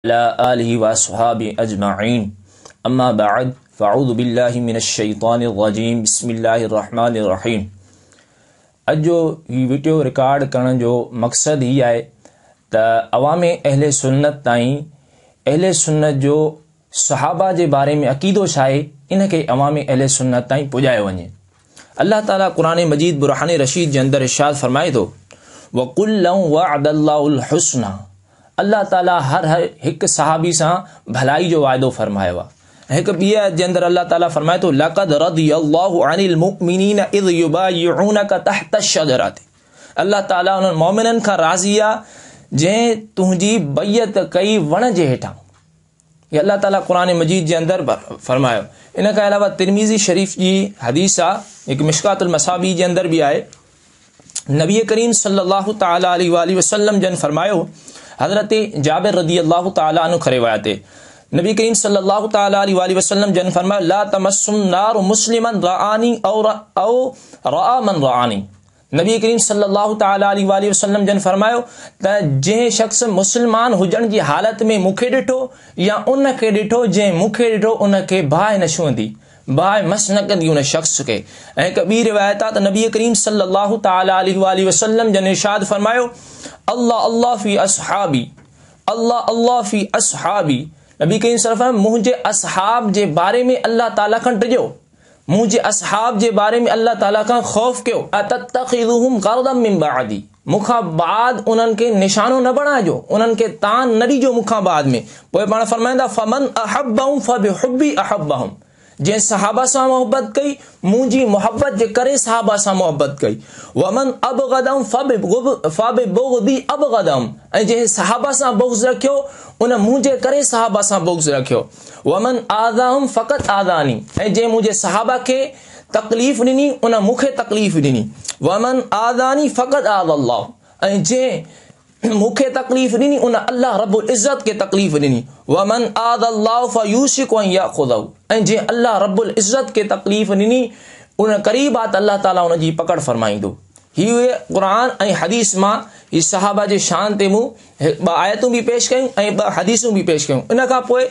अला आलिहि व अस्हाबि अजमाइन अम्मा बाद फ़अऊज़ु बिल्लाहि मिनश शैतानिर रजीम बिस्मिल्लाहिर रहमानिर रहीम। अॼु जो ही वीडियो रिकॉर्ड करण जो मक़सद ही आहे त अवाम अहले सुन्नत ताईं अहले सुन्नत जो सहाबा जे बारे में अक़ीदो छा आहे इन खे अवाम अहले सुन्नत ताईं पुॼायो वञे। अल्लाह ताला क़ुरान मजीद बुरहान रशीद जे अंदरि इरशाद फरमाए थो वक़ुल लहुम वअदल्लाहुल हुस्ना। अल्लाह ताला हर हिकु सहाबी सां भलाई जो वाइदो फरमायो आहे। हिकु ॿी आयत जे अंदरि अल्लाह ताला फरमाए थो लक़द रदियल्लाहु अनिल मुमिनीन इज़ युबायिऊनका तहत अश-शजरति। अल्लाह ताला उन्हनि मोमिननि खां राज़ी आहे जंहिं तुंहिंजी बैयत कई वण जे हेठां। ये अल्लाह ताला क़ुरान मजीद जे अंदरि फरमायो। इन खां अलावा तिरमिज़ी शरीफ़ जी हदीस आहे, हिकु मिशकातुल मसाबी जे अंदरि बि आहे। नबी करीम सल्लल्लाहु तआला अलैहि वसल्लम जन फरमायो, हज़रत जाबिर रदियल्लाहु ताला अन्हु खे रिवायत है, नबी करीम सल्लल्लाहु तआला अलैहि वसल्लम जन फरमायो ला तमस्सुन नार मुस्लिमन रआनी औ रआ मन रआनी। नबी करीम सल्लल्लाहु तआला अलैहि वसल्लम जन फरमायो त जंहिं शख़्स मुस्लमान हुजण जी हालत में मूंखे ॾिठो या उन खे ॾिठो जंहिं मूंखे ॾिठो उन खे बाहि न छूंदी, बाहि मस न कंदी उन शख़्स खे। ऐं हिकु ॿी रिवायत आहे त नबी करीम सल्लल्लाहु तआला अलैहि वसल्लम जन इरशाद फरमायो अल्लाह अल्लाह फी असहाबी, अल्लाह अल्लाह फी असहाबी। नबी करीम सल्लल्लाहु अलैहि वसल्लम मुंहिंजे असहाब जे बारे में अल्लाह ताला खां टिजो, मुंहिंजे असहाब जे बारे में अल्लाह ताला खां ख़ौफ़ कयो। अतत्तखिज़ुहुम ग़रदम मिन बादी, मूंखां बाद उन्हनि खे निशानो न बणाइजो, उन्हनि खे तान न ॾिजो मूंखां बाद में। पोइ पाण फरमाईंदा फमन अहब्बहुम फबिहुब्बी अहब्बहुम। जंहिं सहाबा सां मोहब्बत कई मुंहिंजी मोहब्बत जे करे सहाबा सां मोहब्बत कई। वमन अबग़दहुम फबिबुग़दी अबग़दहुम। ऐं जंहिं सहाबा सां बुग़्ज़ रखियो उन मुंहिंजे करे सहाबा सां बुग़्ज़ रखियो। वमन आज़ाहुम फ़क़त आज़ानी। ऐं जंहिं मुंहिंजे सहाबा खे तकलीफ़ ॾिनी उन मूंखे तकलीफ़ ॾिनी। वमन आज़ानी फ़क़त आज़ल्लाह। ऐं जंहिं मूंखे तकलीफ़ ॾिनी उन अल्लाह रब्बुल इज़्ज़त खे तकलीफ़ ॾिनी। वमन आज़ल्लाहु फयूशिकु अन याख़ुज़हु। ऐं जंहिं अल्लाह रब्बुल इज़्ज़त खे तकलीफ़ ॾिनी उन क़रीब आहे त अल्लाह ताला उन जी पकड़ फरमाईंदो। हीअ क़ुरान ऐं हदीस मां ही सहाबा जे शान ते मूं ॿ आयतूं बि पेश कयूं ऐं ॿ हदीसूं बि पेश कयूं। इन खां पोइ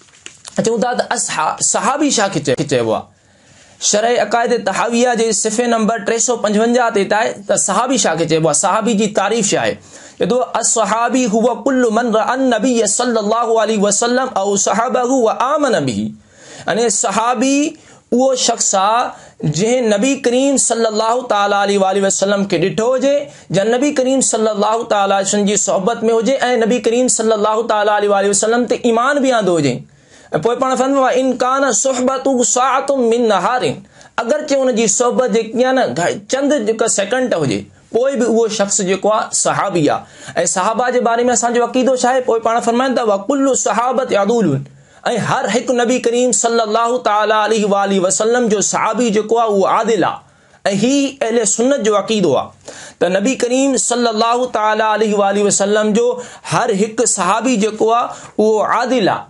चऊं था त सहाबी छा चइबो आहे। शरह अक़ाइद तहाविया जे सिफ़े नंबर 355 ते आहे त सहाबी छा खे चइबो आहे, सहाबी जी तारीफ़ छा आहे। चए असहाबी हुवा कुल्लु मन रअन नबी सल्लल्लाहु अलैहि वसल्लम औ सहाबहु व आमन बिही। यानी सहाबी उहो शख़्स आहे जंहिं नबी करीम सल्लल्लाहु तआला अलैहि वसल्लम खे ॾिठो हुजे, या नबी करीम सल्लल्लाहु तआला अलैहि वसल्लम जी सोहबत में हुजे ऐं नबी करीम सल्लल्लाहु तआला अलैहि वसल्लम ते ईमान बि आंदो हुजे। पोइ पाण फरमायो इन कान सुहबतु साअतुम मिन नहारिन। अगरचे उन जी सोहबत जेकी आहे न चंद जेका सेकंड हुजे पोइ बि उहो शख़्स जेको आहे सहाबी आहे। ऐं सहाबा जे बारे में असांजो अक़ीदो छा आहे। पोइ पाण फरमाइनि था वकुल्लु सहाबत अदूलुन। ऐं हर हिकु नबी करीम सल्लल्लाहु तआला अलैहि वसल्लम जो सहाबी जेको आहे उहो आदिल आहे। ऐं ही अहले सुन्नत जो अक़ीदो आहे त नबी करीम सल्लल्लाहु तआला अलैहि वसल्लम जो हर हिकु सहाबी जेको आहे उहो आदिल आहे।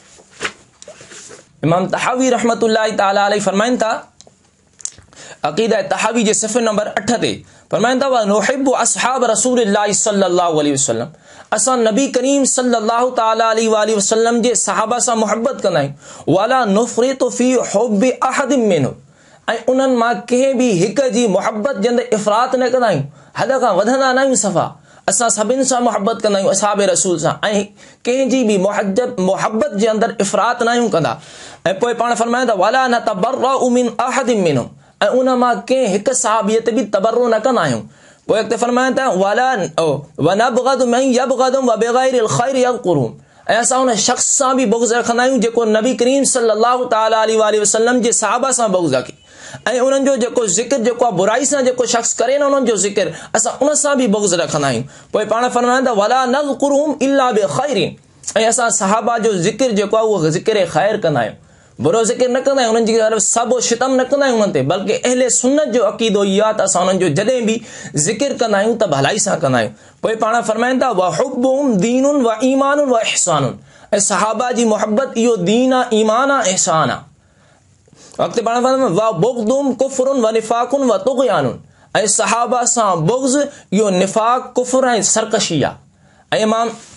इमाम तहावी रहमतुल्लाहि तआला अलैहि फरमाइनि था अक़ीदा तहावी जे सिफ़े नंबर 8 ते फरमाइनि था नुहिब्बु असहाब रसूलिल्लाहि सल्लल्लाहु अलैहि वसल्लम। असां नबी करीम सल्लल्लाहु तआला अलैहि वसल्लम जे सहाबा सां मोहब्बत कंदा आहियूं। वला नुफ़रितु फी हुब्बि अहदिन मिन्हु। ऐं उन्हनि मां कंहिं बि हिक जी मोहब्बत जे अंदरि इफ़रात न कंदा आहियूं, हद खां वधंदा न आहियूं। सफ़ा असां सभिनि सां मोहब्बत कंदा आहियूं असहाब रसूल सां, ऐं कंहिंजी बि मोहब्बत जे अंदरि इफ़रात न आहियूं कंदा। ऐं पोइ पाण फरमाईंदा वला नतबर्रउ मिन अहदिन मिन्हुम। ऐं उन मां कंहिं हिकु सहाबियत बि तबर्रो न कंदा आहियूं। पोइ अॻिते फरमाइनि था वला वनबग़दु मन यबग़दुम व बिग़ैरिल ख़ैर यज़कुरुम। ऐं असां उन शख़्स सां बि बुग़्ज़ रखंदा आहियूं जेको नबी करीम सल्लल्लाहु तआला अलैहि वसल्लम जे सहाबा सां बुग़्ज़ रखे। ऐं उन्हनि जो जेको ज़िक्र जेको आहे बुराई सां जेको शख़्स करे न उन्हनि जो ज़िक्र असां उन सां बि बुग़्ज़ रखंदा आहियूं। पोइ पाण फरमाईंदा वला नज़कुरुहुम इल्ला बिख़ैरिन। ऐं असां सहाबा जो ज़िक्र जेको आहे उहो ज़िक्र ख़ैर कंदा आहियूं, बुरो ज़िक्र न कंदा आहियूं, उन्हनि जी तरफ़ सबो शितम न कंदा आहियूं उन्हनि ते, बल्कि अहले सुन्नत जो अक़ीदो इहो आहे त असां उन्हनि जो जॾहिं बि ज़िक्र कंदा आहियूं त भलाई सां कंदा आहियूं। पोइ पाण फरमाइनि था व हुब्बुहुम दीनुन व ईमानुन व इहसानुन। ऐं सहाबा जी मोहब्बत इहो दीन आहे, ईमान आहे, इहसान आहे। वक़्तु पाण फरमाइनि व बुग़्दुहुम कुफ़्रुन व निफ़ाक़ुन व तुग़यानुन। ऐं सहाबा सां बुग़्ज़ इहो निफ़ाक़, कुफ़्र ऐं सरकशी आहे। ऐं इमाम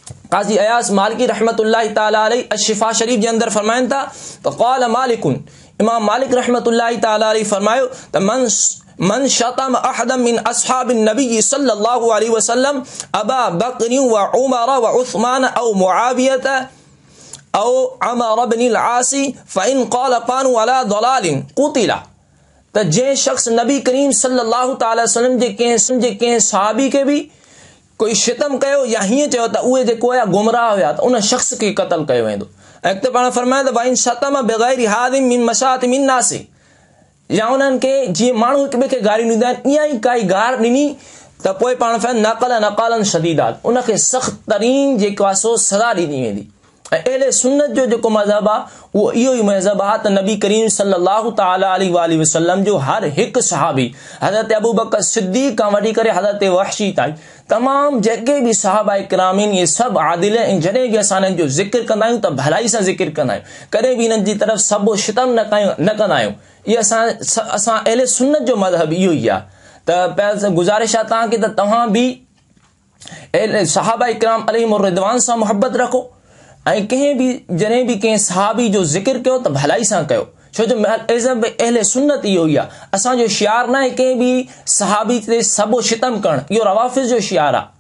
काज़ी अयास मालिकी रहमतुल्लाहि ताला अलैहि अशिफा शरीफ जे अंदर फरमाइन था तो क़ाल मालिकुन इमाम मालिक रहमतुल्लाहि ताला अलैहि फरमायो त मन शतम अहदम मिन अस्हाबिन नबी सल्लल्लाहु अलैहि वसल्लम अबा बकर व उमर व उस्मान औ मुआवियत औ अमर इब्न अल-आस फ़इन क़ाल कानू अला दलालिन क़ुतिला। त जे शख्स नबी करीम सल्लल्लाहु ताला वसल्लम जे कंहिं सहाबी के भी कोई शितम कयो या हीअं चयो त उहे जेको हुया गुमराह हुया त उन शख्स खे क़त्ल कयो वेंदो। ऐं अॻिते पाण फरमाए त वाइन शतम बग़ैर हादिम मिन मशात मिन नासी या उन्हनि खे जीअं माण्हू हिक ॿिए खे गारियूं ॾींदा आहिनि ईअं ई काई गार ॾिनी त पोइ पाण फरमाए नक़ालन शदीदात उनखे सख़्त तरीन जेको आहे सो सज़ा ॾिनी वेंदी। ऐं अहले सुन्नत जो जेको मज़हब आहे उहो इहो ई मज़हब आहे त नबी करीम सल्लल्लाहु ताला अलैहि वसल्लम जो हर हिकु सहाबी हज़रत अबू बकर सिद्दीक़ खां वठी करे हज़रत वहशी ताईं तमाम जेके भी सहाबा इकराम आहिनि ये सभु आदिल ऐं जॾहिं बि असां हिननि जो ज़िक्र कंदा आहियूं त भलाई सां ज़िक्र कंदा आहियूं, कॾहिं बि हिननि जी तरफ़ सबो शितम न कंदा आहियूं। ये असां अहले सुन्नत जो मज़हब इहो ई आहे। त पहिरियों गुज़ारिश आहे तव्हांखे त तव्हां बि सहाबा इकराम अलैहिम रिदवान सां मुहबत रखो ऐं कंहिं बि जॾहिं बि कंहिं सहाबी जो ज़िक्र कयो त भलाई सां कयो, छो जो मज़हब अहले सुन्नत इहो ई आहे। असांजो शियार न आहे कंहिं बि सहाबी ते सबो शितम करणु, इहो रवाफ़िज़ जो शियार आहे।